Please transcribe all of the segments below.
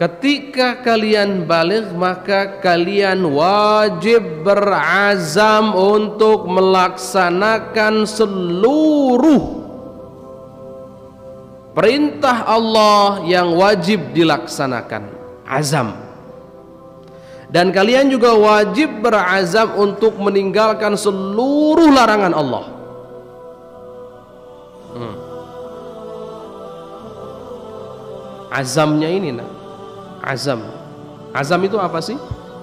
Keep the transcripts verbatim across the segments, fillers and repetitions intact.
ketika kalian baligh maka kalian wajib berazam untuk melaksanakan seluruh perintah Allah yang wajib dilaksanakan, azam. Dan kalian juga wajib berazam untuk meninggalkan seluruh larangan Allah. hmm. Azamnya ini nah. Azam Azam itu apa sih?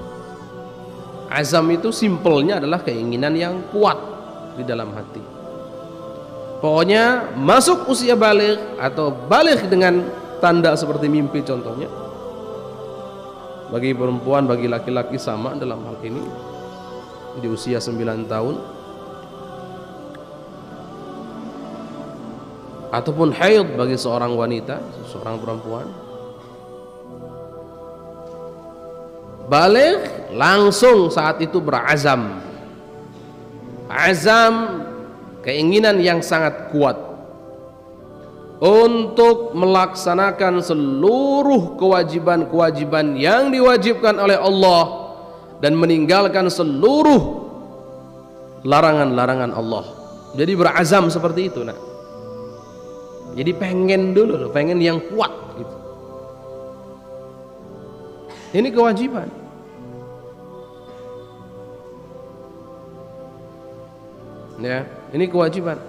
Azam itu simpelnya adalah keinginan yang kuat di dalam hati. Pokoknya masuk usia baligh atau baligh dengan tanda seperti mimpi contohnya. Bagi perempuan, bagi laki-laki sama dalam hal ini. Di usia sembilan tahun ataupun haid bagi seorang wanita, seorang perempuan. Baligh langsung saat itu berazam. Azam keinginan yang sangat kuat untuk melaksanakan seluruh kewajiban-kewajiban yang diwajibkan oleh Allah dan meninggalkan seluruh larangan-larangan Allah. Jadi berazam seperti itu nak. Jadi pengen dulu, pengen yang kuat gitu. Ini kewajiban. Ya, ini kewajiban.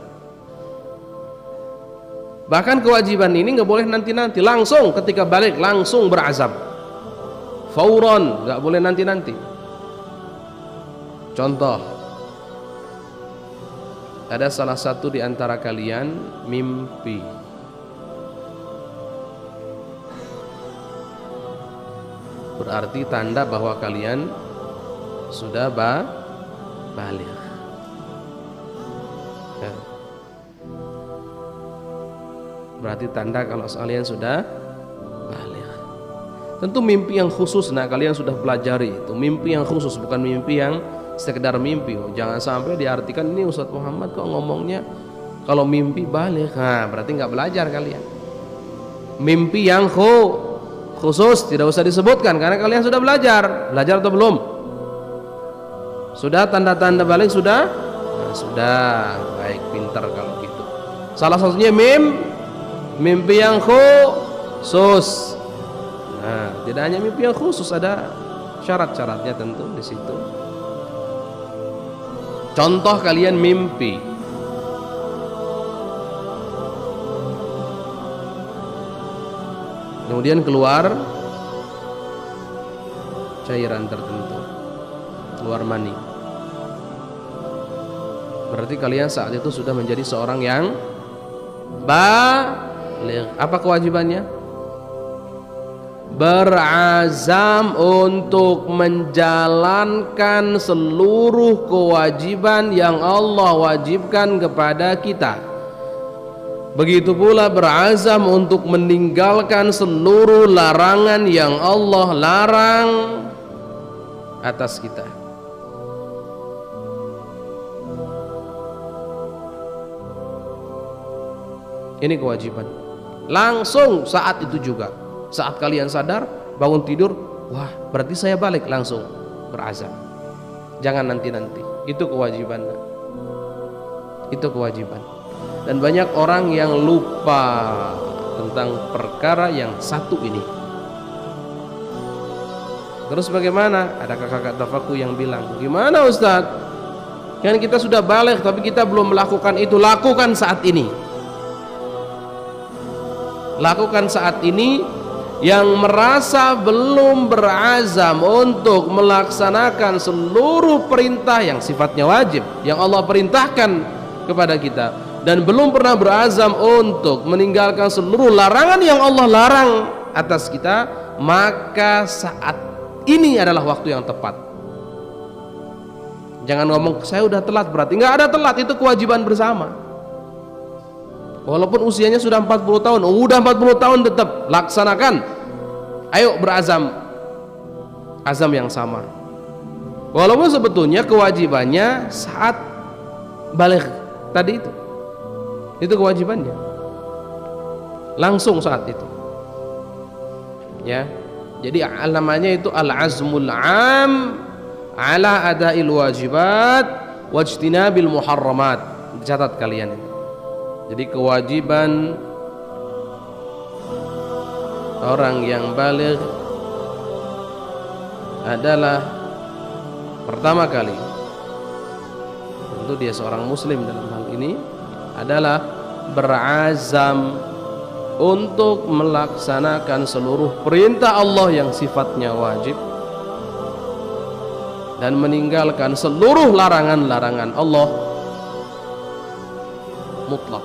Bahkan kewajiban ini nggak boleh nanti-nanti, langsung ketika balik langsung berazam, fauron, nggak boleh nanti-nanti. Contoh, ada salah satu di antara kalian mimpi, berarti tanda bahwa kalian sudah ba balik. Ya. Berarti tanda kalau kalian sudah balik. Tentu mimpi yang khusus, nah kalian sudah pelajari itu mimpi yang khusus, bukan mimpi yang sekedar mimpi. Oh, jangan sampai diartikan ini Ustadz Muhammad kok ngomongnya kalau mimpi balik, nah berarti nggak belajar kalian. Mimpi yang khusus tidak usah disebutkan karena kalian sudah belajar. Belajar atau belum? Sudah tanda-tanda balik sudah? Nah, sudah, baik, pintar kalau gitu. Salah satunya mim mimpi yang khusus. Nah, tidak hanya mimpi yang khusus, ada syarat-syaratnya tentu di situ. Contoh kalian mimpi kemudian keluar cairan tertentu, keluar mani. Berarti kalian saat itu sudah menjadi seorang yang baligh. Apa kewajibannya? Berazam untuk menjalankan seluruh kewajiban yang Allah wajibkan kepada kita. Begitu pula berazam untuk meninggalkan seluruh larangan yang Allah larang atas kita. Ini kewajiban. Langsung saat itu juga, saat kalian sadar, bangun tidur, wah berarti saya balik, langsung berazam. Jangan nanti-nanti. Itu kewajiban. Itu kewajiban. Dan banyak orang yang lupa tentang perkara yang satu ini. Terus bagaimana? Ada kakak tafaku yang bilang, gimana Ustadz? Kan kita sudah balik tapi kita belum melakukan itu. Lakukan saat ini. Lakukan saat ini. Yang merasa belum berazam untuk melaksanakan seluruh perintah yang sifatnya wajib yang Allah perintahkan kepada kita, dan belum pernah berazam untuk meninggalkan seluruh larangan yang Allah larang atas kita, maka saat ini adalah waktu yang tepat. Jangan ngomong saya udah telat, berarti nggak ada telat, itu kewajiban bersama. Walaupun usianya sudah empat puluh tahun, udah empat puluh tahun tetap laksanakan. Ayo berazam, azam yang sama. Walaupun sebetulnya kewajibannya saat balik tadi itu, itu kewajibannya langsung saat itu. Ya, Jadi namanya itu al-azmul am ala adail wajibat wajtinabil muharramat. Catat kalian. Jadi kewajiban orang yang baligh adalah pertama kali, tentu dia seorang muslim dalam hal ini, adalah berazam untuk melaksanakan seluruh perintah Allah yang sifatnya wajib dan meninggalkan seluruh larangan-larangan Allah mutlak.